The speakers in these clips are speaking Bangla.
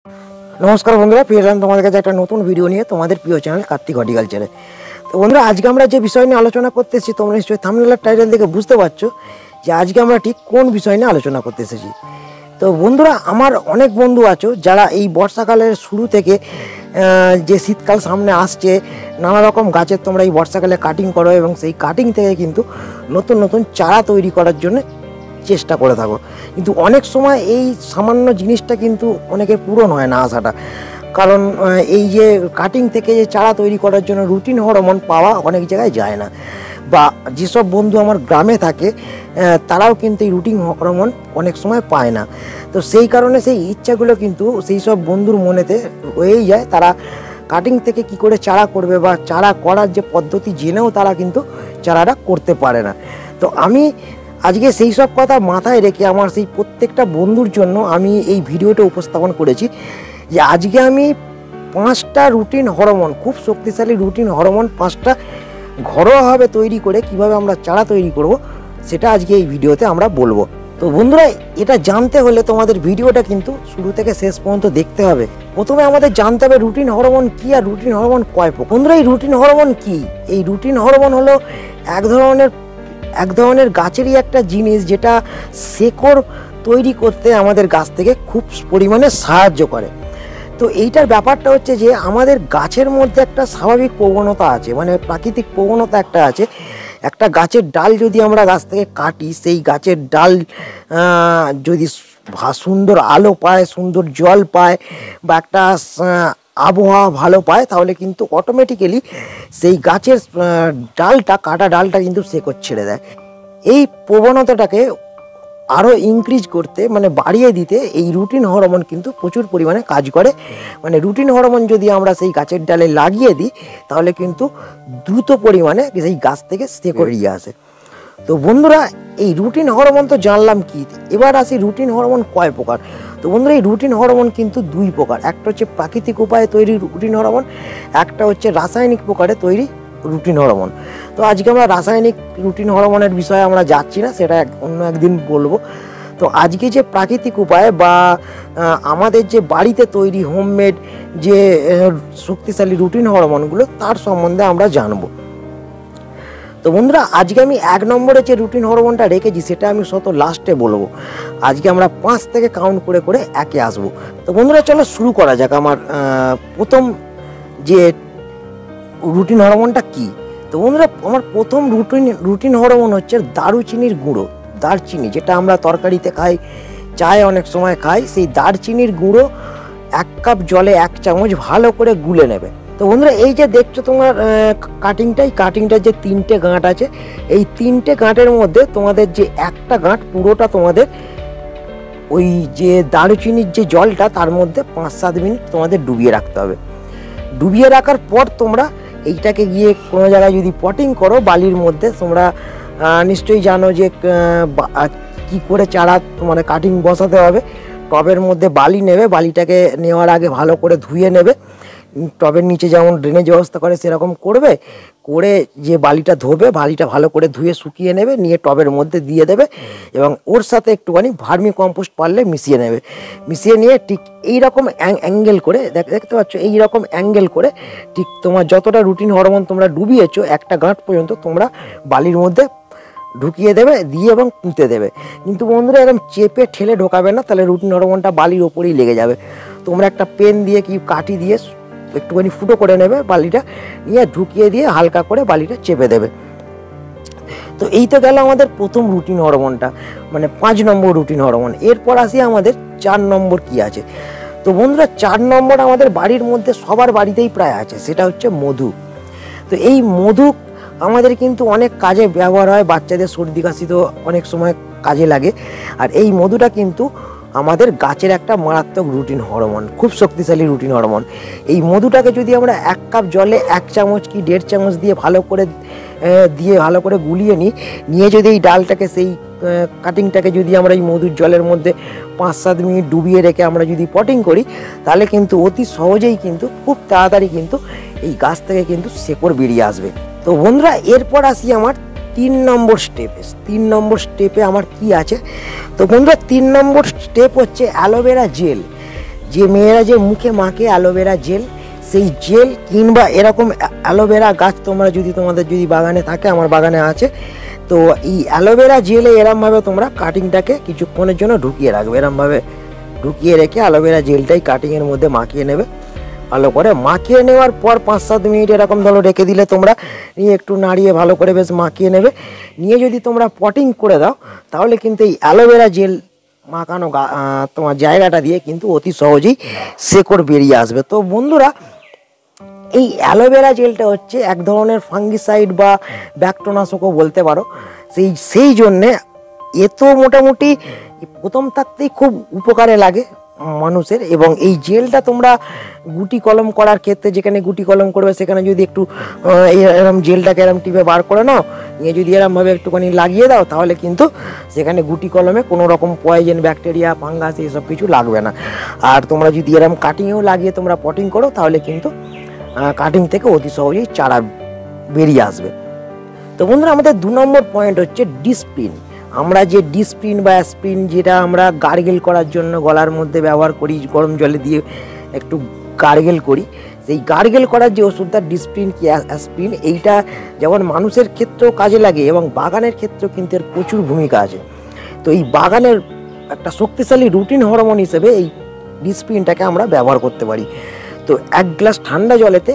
नमस्कार बंधुरा फिर एलाम तुम्हारे काছে একটা নতুন ভিডিও নিয়ে তোমাদের প্রিয় চ্যানেল কার্তিক হর্টিকালচারে। তো বন্ধুরা আজকে আমরা যে বিষয় নিয়ে আলোচনা করতে এসেছি তোমরা নিশ্চয়ই থাম্বনেল আর টাইটেল দেখে বুঝতে পারছো যে আজকে আমরা ঠিক কোন বিষয় নিয়ে আলোচনা করতে এসেছি। তো বন্ধুরা আমার অনেক বন্ধু আছো যারা এই বর্ষাকালের শুরু থেকে যে শীতকাল সামনে আসছে নানা রকম গাছের তোমরা এই বর্ষাকালে কাটিং করো এবং সেই কাটিং থেকে কিন্তু নতুন নতুন চারা তৈরি করার জন্য চেষ্টা করে থাকো, কিন্তু অনেক সময় এই সামান্য জিনিসটা কিন্তু অনেকের পূরণ হয় না আশাটা। কারণ এই যে কাটিং থেকে যে চারা তৈরি করার জন্য রুটিন হরমোন পাওয়া অনেক জায়গায় যায় না, বা যেসব বন্ধু আমার গ্রামে থাকে তারাও কিন্তু এই রুটিন হরমোন অনেক সময় পায় না। তো সেই কারণে সেই ইচ্ছাগুলো কিন্তু সেই সব বন্ধুর মনেতে রয়েই যায়, তারা কাটিং থেকে কি করে চারা করবে বা চারা করার যে পদ্ধতি জেনেও তারা কিন্তু চারাটা করতে পারে না। তো আমি আজকে সেই সব কথা মাথায় রেখে আমার সেই প্রত্যেকটা বন্ধুর জন্য আমি এই ভিডিওটা উপস্থাপন করেছি যে আজকে আমি 5টা রুটিন হরমোন, খুব শক্তিশালী রুটিন হরমোন 5টা ঘরোয়াভাবে তৈরি করে কিভাবে আমরা চারা তৈরি করব সেটা আজকে এই ভিডিওতে আমরা বলবো। তো বন্ধুরা এটা জানতে হলে তোমাদের ভিডিওটা কিন্তু শুরু থেকে শেষ পর্যন্ত দেখতে হবে। প্রথমে আমাদের জানতে হবে রুটিন হরমোন কী আর রুটিন হরমোন কয় প্রকার। বন্ধুরা এই রুটিন হরমোন কী? এই রুটিন হরমোন হলো এক ধরনের গাছেরই একটা জিনিস যেটা শেকড় তৈরি করতে আমাদের গাছ থেকে খুব পরিমাণে সাহায্য করে। তো এইটার ব্যাপারটা হচ্ছে যে আমাদের গাছের মধ্যে একটা স্বাভাবিক প্রবণতা আছে, মানে প্রাকৃতিক প্রবণতা একটা আছে। একটা গাছের ডাল যদি আমরা গাছ থেকে কাটি, সেই গাছের ডাল যদি সুন্দর আলো পায়, সুন্দর জল পায় বা একটা আবহাওয়া ভালো পায়, তাহলে কিন্তু অটোমেটিক্যালি সেই গাছের কাটা ডালটা কিন্তু শেকড় ছেড়ে দেয়। এই প্রবণতাটাকে আরও ইনক্রিজ করতে, মানে বাড়িয়ে দিতে এই রুটিন হরমোন কিন্তু প্রচুর পরিমাণে কাজ করে। মানে রুটিন হরমোন যদি আমরা সেই গাছের ডালে লাগিয়ে দিই তাহলে কিন্তু দ্রুত পরিমাণে সেই গাছ থেকে শেকড় ইয়ে আসে। তো বন্ধুরা এই রুটিন হরমোন তো জানলাম কি, এবার আসি রুটিন হরমোন কয় প্রকার। তো বন্ধুরা এই রুটিন হরমোন কিন্তু 2 প্রকার, একটা হচ্ছে প্রাকৃতিক উপায়ে তৈরি রুটিন হরমোন, একটা হচ্ছে রাসায়নিক প্রকারে তৈরি রুটিন হরমোন। তো আজকে আমরা রাসায়নিক রুটিন হরমোনের বিষয়ে আমরা যাচ্ছি না, সেটা অন্য একদিন বলবো। তো আজকে যে প্রাকৃতিক উপায় বা আমাদের যে বাড়িতে তৈরি হোমমেড যে শক্তিশালী রুটিন হরমোনগুলো তার সম্বন্ধে আমরা জানবো। তো বন্ধুরা আজকে আমি 1 নম্বরে যে রুটিন হরমোনটা রেখেছি সেটা আমি লাস্টে বলবো। আজকে আমরা 5 থেকে কাউন্ট করে করে 1-এ আসবো। তো বন্ধুরা চলো শুরু করা যাক। আমার প্রথম যে রুটিন হরমোনটা কি। তো বন্ধুরা আমার প্রথম রুটিন হরমোন হচ্ছে দারুচিনির গুঁড়ো। দারচিনি যেটা আমরা তরকারিতে খাই, চায়ে অনেক সময় খাই, সেই দারচিনির গুঁড়ো 1 কাপ জলে 1 চামচ ভালো করে গুলে নেবে। তো বন্ধুরা এই যে দেখছো তোমার কাটিংটার যে 3টে গাঁট আছে, এই 3টে গাঁটের মধ্যে তোমাদের যে একটা গাঁট পুরোটা তোমাদের ওই যে দারুচিনির যে জলটা তার মধ্যে 5-7 মিনিট তোমাদের ডুবিয়ে রাখতে হবে। ডুবিয়ে রাখার পর তোমরা এইটাকে গিয়ে কোনো জায়গায় যদি পটিং করো বালির মধ্যে, তোমরা নিশ্চয়ই জানো যে কি করে চারা মানে কাটিং বসাতে হবে। টবের মধ্যে বালি নেবে, বালিটাকে নেওয়ার আগে ভালো করে ধুয়ে নেবে। টবের নিচে যেমন ড্রেনেজ ব্যবস্থা করে সেরকম করবে, করে যে বালিটা ধোবে বালিটা ভালো করে ধুয়ে শুকিয়ে নেবে, নিয়ে টবের মধ্যে দিয়ে দেবে এবং ওর সাথে একটুখানি ভার্মি কম্পোস্ট পারলে মিশিয়ে নেবে। মিশিয়ে নিয়ে ঠিক এইরকম অ্যাঙ্গেল করে দেখতে পাচ্ছ, এইরকম অ্যাঙ্গেল করে ঠিক তোমার যতটা রুটিন হরমোন তোমরা ডুবিয়েছো একটা গাঁট পর্যন্ত তোমরা বালির মধ্যে ঢুকিয়ে দেবে, দিয়ে এবং পুঁতে দেবে। কিন্তু বন্ধুরা এরকম চেপে ঠেলে ঢোকাবে না, তাহলে রুটিন হরমোনটা বালির ওপরেই লেগে যাবে। তোমরা একটা পেন দিয়ে কি কাঠি দিয়ে একটুখানি ফুটো করে নেবে, বালিটা নিয়ে ঢুকিয়ে দিয়ে হালকা করে বালিটা চেপে দেবে। তো এই তো গেল আমাদের প্রথম রুটিন হরমোনটা, মানে 5 নম্বর রুটিন হরমোন। এরপর আসি আমাদের 4 নম্বর কি আছে। তো বন্ধুরা 4 নম্বর আমাদের বাড়ির মধ্যে সবার বাড়িতেই প্রায় আছে, সেটা হচ্ছে মধু। তো এই মধু আমাদের কিন্তু অনেক কাজে ব্যবহার হয়, বাচ্চাদের সর্দি কাশি তো অনেক সময় কাজে লাগে। আর এই মধুটা কিন্তু আমাদের গাছের একটা মারাত্মক রুটিন হরমোন, খুব শক্তিশালী রুটিন হরমোন। এই মধুটাকে যদি আমরা 1 কাপ জলে 1 চামচ কি 1.5 চামচ দিয়ে ভালো করে গুলিয়ে নিয়ে যদি এই ডালটাকে সেই কাটিংটাকে যদি আমরা এই মধুর জলের মধ্যে 5-7 মিনিট ডুবিয়ে রেখে আমরা যদি পটিং করি, তাহলে কিন্তু অতি সহজেই কিন্তু খুব তাড়াতাড়ি কিন্তু এই গাছ থেকে কিন্তু শেকড় বেরিয়ে আসবে। তো বন্ধুরা এরপর আসি আমার 3 নম্বর স্টেপে। 3 নম্বর স্টেপে আমার কি আছে। তো বন্ধুরা 3 নম্বর স্টেপ হচ্ছে অ্যালোভেরা জেল। যে মেয়েরা যে মুখে মাখে অ্যালোভেরা জেল, সেই জেল কিংবা এরকম অ্যালোভেরা গাছ তোমরা যদি তোমাদের যদি বাগানে থাকে, আমার বাগানে আছে, তো এই অ্যালোভেরা জেলে এরমভাবে তোমরা কাটিংটাকে কিছুক্ষণের জন্য ঢুকিয়ে রাখবে। এরমভাবে ঢুকিয়ে রেখে অ্যালোভেরা জেলটাই কাটিংয়ের মধ্যে মাখিয়ে নেবে। ভালো করে মাখিয়ে নেওয়ার পর 5-7 মিনিট এরকম ধরো রেখে দিলে তোমরা, নিয়ে একটু নাড়িয়ে ভালো করে বেশ মাখিয়ে নেবে। নিয়ে যদি তোমরা পটিং করে দাও, তাহলে কিন্তু এই অ্যালোভেরা জেল মাখানো তোমার জায়গাটা দিয়ে কিন্তু অতি সহজেই শেকড় বেরিয়ে আসবে। তো বন্ধুরা, এই অ্যালোভেরা জেলটা হচ্ছে এক ধরনের ফাঙ্গিসাইড বা ব্যাক্টোনাশকও বলতে পারো। সেই জন্যে এ তো মোটামুটি প্রথম থাকতেই খুব উপকারে লাগে মানুষের। এবং এই জেলটা তোমরা গুটি কলম করার ক্ষেত্রে, যেখানে গুটি কলম করবে সেখানে যদি একটু এরম জেলটাকে এরম টিপে বার করে নাও, নিয়ে যদি এরমভাবে একটুখানি লাগিয়ে দাও, তাহলে কিন্তু সেখানে গুটি কলমে কোনো রকম পয়জেন, ব্যাকটেরিয়া, ফাঙ্গাস এইসব কিছু লাগবে না। আর তোমরা যদি এরম কাটিংয়েও লাগিয়ে তোমরা পটিং করো, তাহলে কিন্তু কাটিং থেকে অতি সহজেই চারা বেরিয়ে আসবে। তো বন্ধুরা, আমাদের 2 নম্বর পয়েন্ট হচ্ছে ডিসপ্রিন। আমরা যে ডিসপ্রিন বা অ্যাসপ্রিন, যেটা আমরা গার্গেল করার জন্য গলার মধ্যে ব্যবহার করি, গরম জলে দিয়ে একটু গার্গেল করি, সেই গার্গেল করার যে ওষুধটা ডিসপ্রিন কি অ্যাসপ্রিন, এইটা যেমন মানুষের ক্ষেত্রেও কাজে লাগে এবং বাগানের ক্ষেত্রেও কিন্তু এর প্রচুর ভূমিকা আছে। তো এই বাগানের একটা শক্তিশালী রুটিন হরমোন হিসেবে এই ডিসপ্রিনটাকে আমরা ব্যবহার করতে পারি। তো 1 গ্লাস ঠান্ডা জলেতে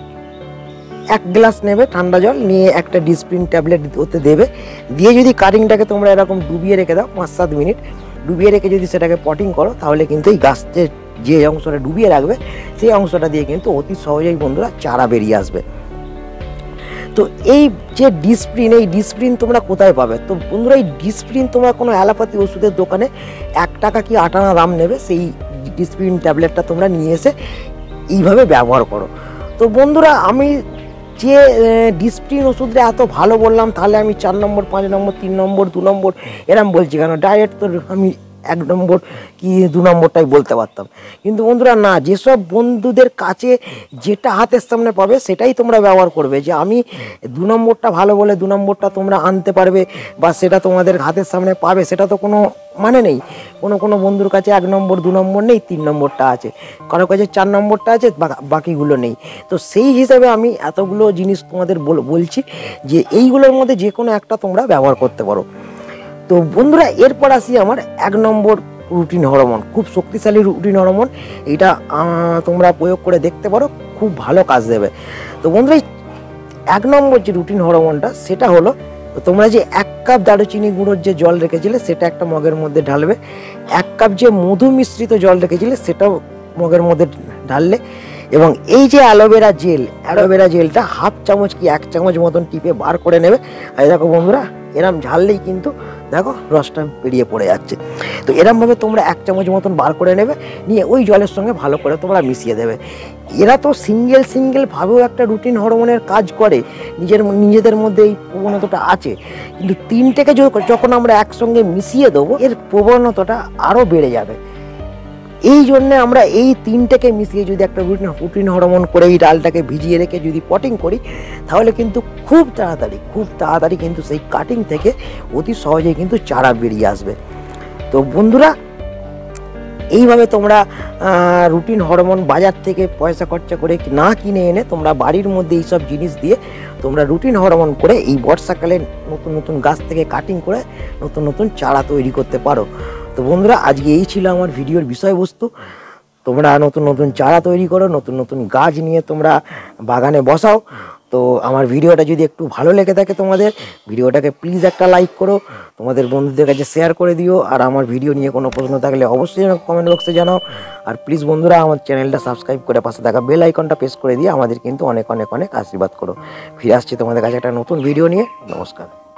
1 গ্লাস নেবে ঠান্ডা জল, নিয়ে একটা ডিসপ্রিন ট্যাবলেট ওতে দেবে, দিয়ে যদি কাটিংটাকে তোমরা এরকম ডুবিয়ে রেখে দাও 5-7 মিনিট, ডুবিয়ে রেখে যদি সেটাকে পটিং করো, তাহলে কিন্তু এই গাছের যে অংশটা ডুবিয়ে রাখবে, সেই অংশটা দিয়ে কিন্তু অতি সহজেই বন্ধুরা চারা বেরিয়ে আসবে। তো এই যে ডিসপ্রিন, এই ডিসপ্রিন তোমরা কোথায় পাবে? তো বন্ধুরা, এই ডিসপ্রিন তোমরা কোনো অ্যালোপ্যাথি ওষুধের দোকানে 1 টাকা কি 8 আনা দাম নেবে, সেই ডিসপ্রিন ট্যাবলেটটা তোমরা নিয়ে এসে এইভাবে ব্যবহার করো। তো বন্ধুরা, আমি যে ডিসপ্রিন ওষুধটা এত ভালো বললাম, তাহলে আমি 4 নম্বর, 5 নম্বর, 3 নম্বর, 2 নম্বর এরম বলছি কেন? ডাইরেক্ট তো আমি 1 নম্বর কি 2 নম্বরটাই বলতে পারতাম। কিন্তু বন্ধুরা না, যেসব বন্ধুদের কাছে যেটা হাতের সামনে পাবে সেটাই তোমরা ব্যবহার করবে। যে আমি 2 নম্বরটা ভালো বলে 2 নম্বরটা তোমরা আনতে পারবে বা সেটা তোমাদের হাতের সামনে পাবে, সেটা তো কোনো মানে নেই। কোনো বন্ধুর কাছে 1 নম্বর, 2 নম্বর নেই, 3 নম্বরটা আছে, কারো কাছে 4 নম্বরটা আছে, বাকিগুলো নেই। তো সেই হিসাবে আমি এতগুলো জিনিস তোমাদের বলছি যে এইগুলোর মধ্যে যে কোনো একটা তোমরা ব্যবহার করতে পারো। তো বন্ধুরা, এরপর আসি আমার 1 নম্বর রুটিন হরমোন, খুব শক্তিশালী রুটিন হরমোন। এইটা তোমরা প্রয়োগ করে দেখতে পারো, খুব ভালো কাজ দেবে। তো বন্ধুরা, 1 নম্বর যে রুটিন হরমোনটা, সেটা হলো, তোমরা যে 1 কাপ দারুচিনি গুঁড়োর যে জল রেখেছিলে সেটা একটা মগের মধ্যে ঢালবে, 1 কাপ যে মধু মিশ্রিত জল রেখেছিলে সেটাও মগের মধ্যে ঢাললে, এবং এই যে অ্যালোভেরা জেলটা 1/2 চামচ কি 1 চামচ মতন টিপে বার করে নেবে। আর দেখো বন্ধুরা, এরম ঝাললেই কিন্তু দেখো রসটা বেরিয়ে পড়ে যাচ্ছে। তো এরমভাবে তোমরা 1 চামচ মতন বার করে নেবে, নিয়ে ওই জলের সঙ্গে ভালো করে তোমরা মিশিয়ে দেবে। এরা তো সিঙ্গেল ভাবেও একটা রুটিন হরমোনের কাজ করে, নিজেদের মধ্যে এই প্রবণতাটা আছে, কিন্তু 3টেকে যখন আমরা একসঙ্গে মিশিয়ে দেবো, এর প্রবণতাটা আরও বেড়ে যাবে। এই জন্যে আমরা এই 3টেকে মিশিয়ে যদি একটা রুটিন হরমোন করে এই ডালটাকে ভিজিয়ে রেখে যদি পটিং করি, তাহলে কিন্তু খুব তাড়াতাড়ি কিন্তু সেই কাটিং থেকে অতি সহজেই কিন্তু চারা বেরিয়ে আসবে। তো বন্ধুরা, এইভাবে তোমরা রুটিন হরমোন বাজার থেকে পয়সা খরচা করে না কিনে এনে তোমরা বাড়ির মধ্যে এইসব জিনিস দিয়ে তোমরা রুটিন হরমোন করে এই বর্ষাকালে নতুন গাছ থেকে কাটিং করে নতুন চারা তৈরি করতে পারো। তো বন্ধুরা, আজকে এই ছিল আমার ভিডিওর বিষয়বস্তু। তোমরা নতুন চারা তৈরি করো, নতুন গাছ নিয়ে তোমরা বাগানে বসাও। তো আমার ভিডিওটা যদি একটু ভালো লেগে থাকে তোমাদের, ভিডিওটাকে প্লিজ একটা লাইক করো, তোমাদের বন্ধুদের কাছে শেয়ার করে দিও। আর আমার ভিডিও নিয়ে কোনো প্রশ্ন থাকলে অবশ্যই কমেন্ট বক্সে জানাও। আর প্লিজ বন্ধুরা, আমার চ্যানেলটা সাবস্ক্রাইব করে পাশে থাকা বেল আইকনটা প্রেস করে দিয়ে আমাদের কিন্তু অনেক আশীর্বাদ করো। ফিরে আসছি তোমাদের কাছে একটা নতুন ভিডিও নিয়ে। নমস্কার।